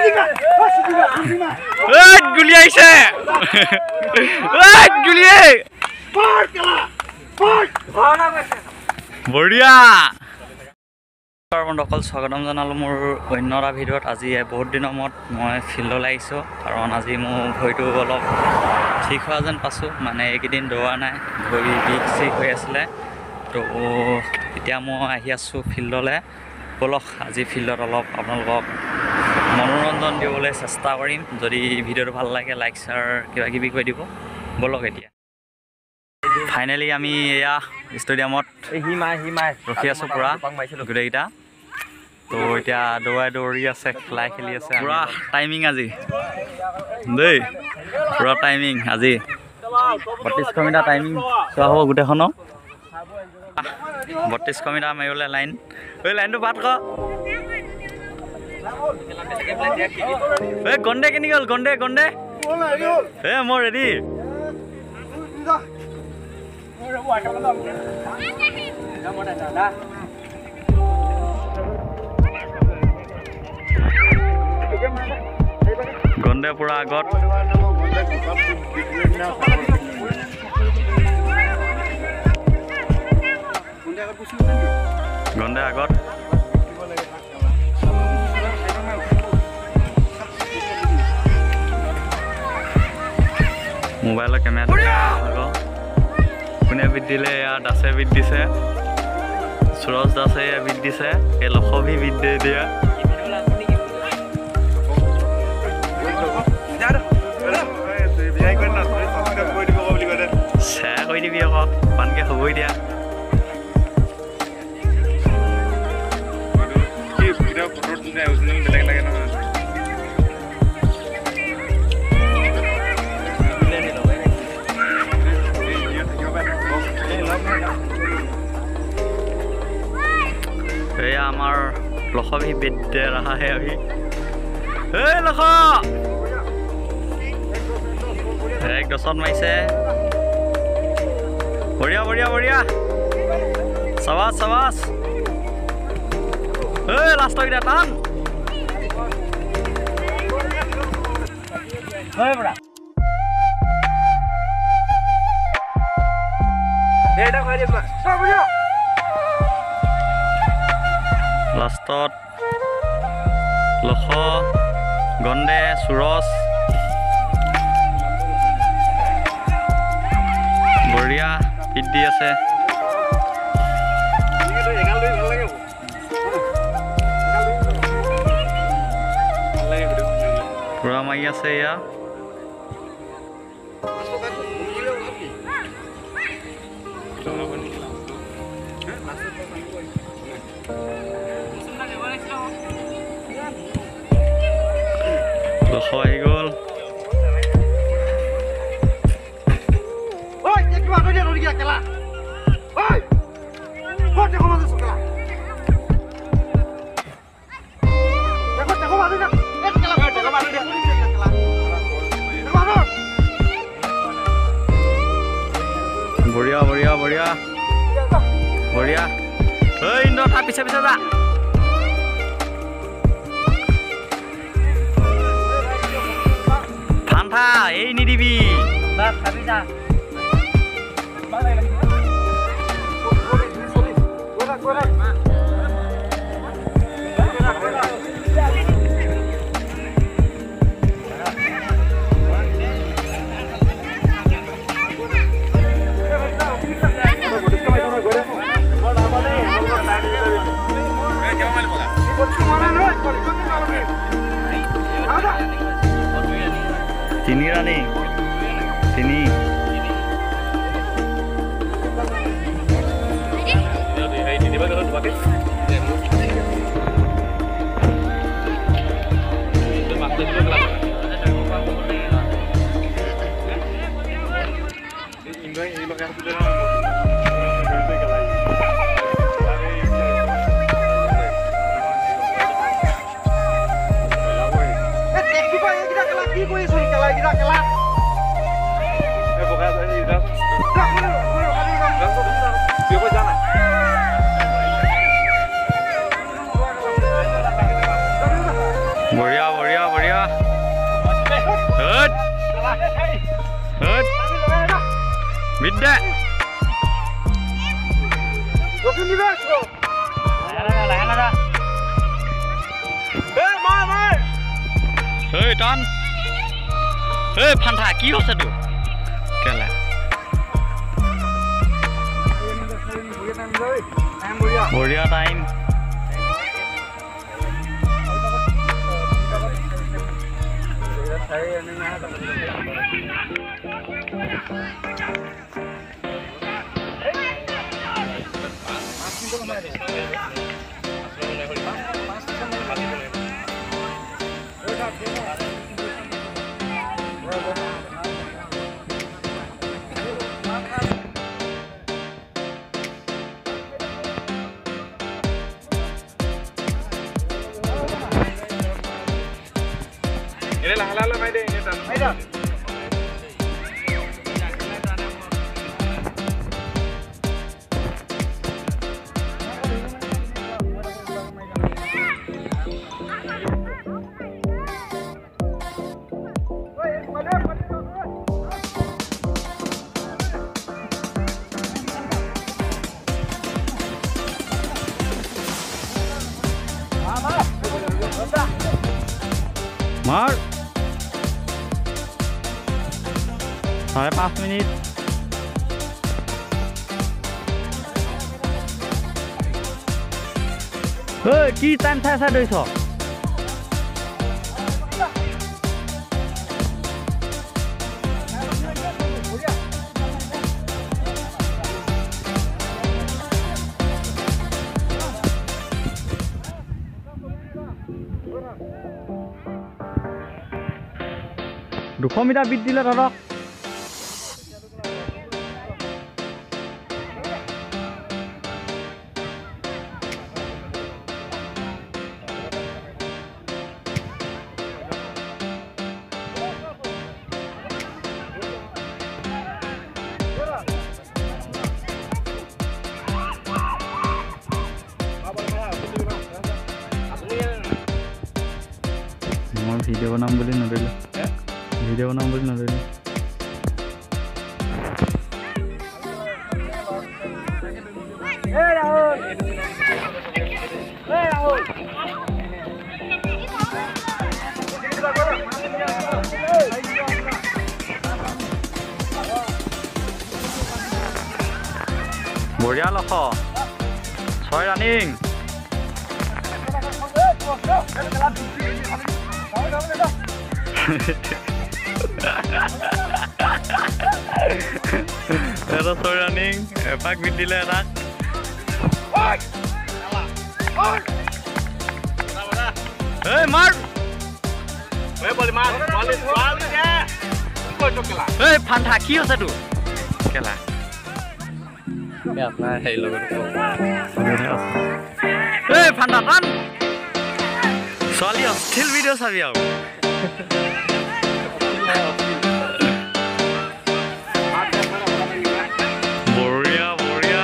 গুলি আহিছে গুলিয়ে বঢ়িয়া বন্ধুসকল স্বাগতম জনালোঁ মোৰ অন্য এটা ভিডিঅ'ত। আজি বহুত দিনৰ মূৰত মই ফিল্ডলৈ আহিছোঁ, কাৰণ আজি মোৰ ভৰিটো অলপ ঠিক হোৱা যেন পাইছোঁ। মানে এইকেইদিন দৌৰা নাই, ভৰি বিষ চিষ হৈ আছিলে। তো এতিয়া মই আহি আছোঁ ফিল্ডলৈ। ব'লক আজি ফিল্ডত অলপ আপোনালোকক মনোৰঞ্জন দিবলৈ চেষ্টা কৰিম। যদি ভিডিঅ'টো ভাল লাগে লাইক শ্বেয়াৰ কিবা কিবি কৰি দিব। ব'লক এতিয়া ফাইনেলি আমি এয়া ষ্টেডিয়ামত ৰখি আছোঁ পূৰা গোটেইকেইটা। তো এতিয়া দৌৰি আছে, খেলাই খেলি আছে পূৰা টাইমিং আজি দেই, পূৰা টাইমিং আজি 3200 মিটাৰ টাইমিং চোৱা হ'ব গোটেইখনক। 3200 মিটাৰ মাৰিবলৈ লাইন, ঐ লাইনটো পাত ক। এই গণ্ডে কেনি গ'ল? গণ্ডে মই ৰেডি। গণ্ডে পুৰা আগত, গণ্ডে আগত। মোবাইলৰ কেমেৰাটো কোনে বিট দিলে? এয়া দাসে বিট দিছে, সুৰজ দাসে বিট দিছে, এই লক্ষভি বিট দিয়া। শ্বেয়াৰ কৰি দিবি আকৌ, পানকৈ হ'বই দিয়া। এয়া আমাৰ লক্ষভি বিট দে ৰহা হে अभी। এই লক্ষ এক দছত মাৰিছে, বঢ়িয়া বঢ়িয়া বঢ়িয়া, চাবাছ চাবাছ। এই লাষ্টৰ কেইটা টান। লাষ্টত লক্ষ, গণ্ডে, সুৰজ, বঢ়িয়া পিট দি আছে। পুৰা মাৰি আছে এয়া। লক্ষ আহি গ'ল। বঢ়িয়া বঢ়িয়া বঢ়িয়া বঢ়িয়া। ঐ ইন্দ্ৰ তাৰ পিছে পিছে যা। ফান্থা এই নিদিবি। তিনি রানি তিনি बढ़िया बढ़िया बढ़िया เฮ้ยบิดได้เฮ้ยตอนเฮ้ยพันธะกี้เขาสะดุดกันแหละBoria time. Ini lah halal mai deh ini dan. Aida. Mar 5.5 menit. Hey, কি টাইম চাইছা দৈছ দুশ মিটাৰ বিট দিলে ধৰক মই ভিডিঅ' বনাম বুলি নধৰিলোঁ ভিডিঅ' বনাম বুলি নধৰিলোঁ বঢ়িয়া লখ 6 ৰানিং এটা 6 ৰানিং এপাক বিট দিলে এটাক এই মাৰ এই ফান্থা কি হৈছে তোৰ কেলা আপোনাৰ হেৰি লগত এই ফান্থা টান ছোৱালী অস্থিল ভিডিঅ' চাবি আৰু বঢ়িয়া বঢ়িয়া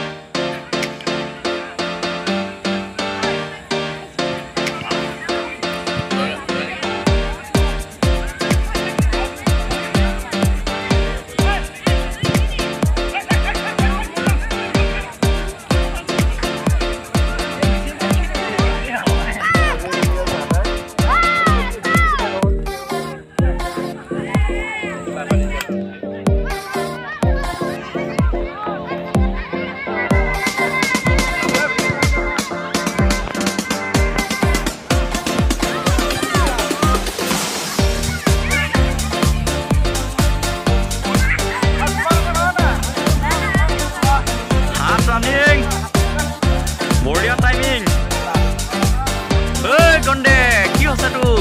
বঢ়িয়া টাইমিং এই গণ্ডে কি হৈছে তোৰ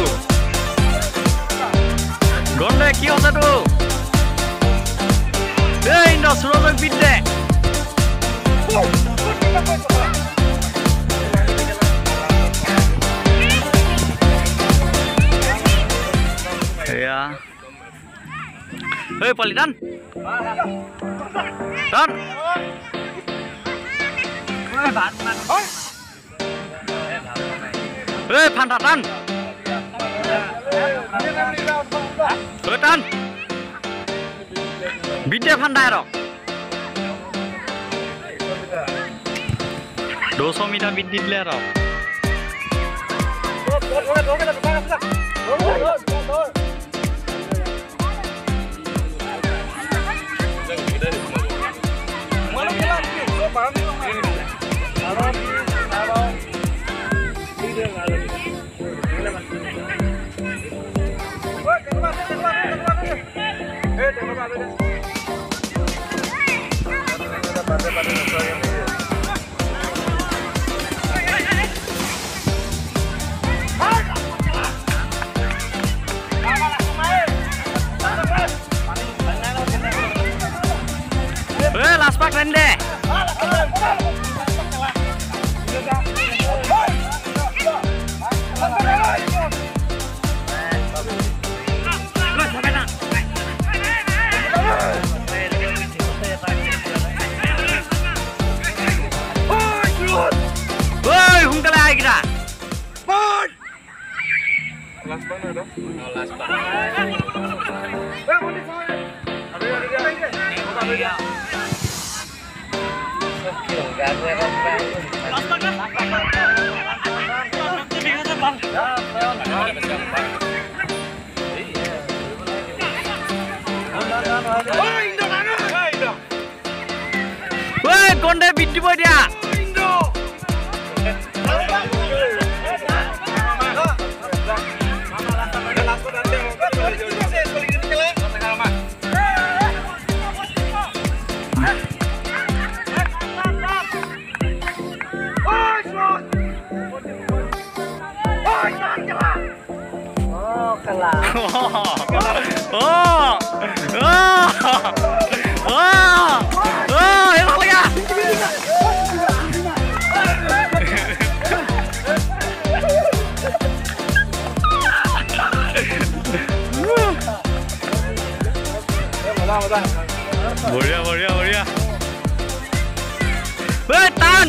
গণ্ডে কি হৈছে তোৰ এই ইন্দ্ৰ সুৰজক বিট দে এয়া এই পলি টান টান এই ফান্থা টান টান বিটে ফান্ডা ৰ 200 মিটাৰ বিট দিলে ৰ লাষ্ট পাক ৰেন দে সোনকালে আহিকিটা কন্দে বিট দিব এতিয়া বঢ়িয়া বঢ়িয়া বঢ়িয়া টান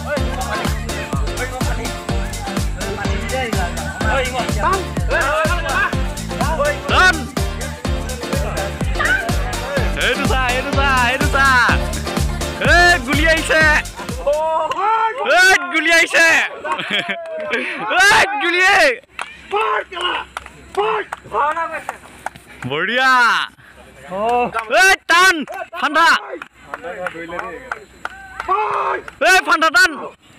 গুলি আহিছে গুলি আহিছে বঢ়িয়া টান ঠাণ্ডা ঠাণ্ডা টান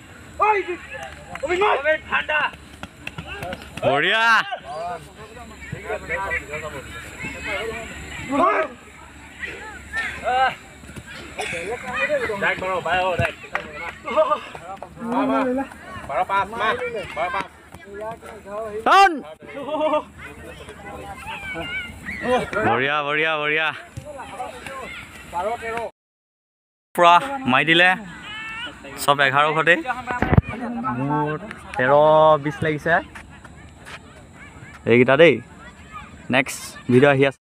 বঢ়িয়া বঢ়িয়া বঢ়িয়া বঢ়িয়া পুৰা মাৰি দিলে চব 11 ঘৰতে মোৰ 13-20 লাগিছে এইকেইটা দেই নেক্সট ভিডিঅ' আহি আছে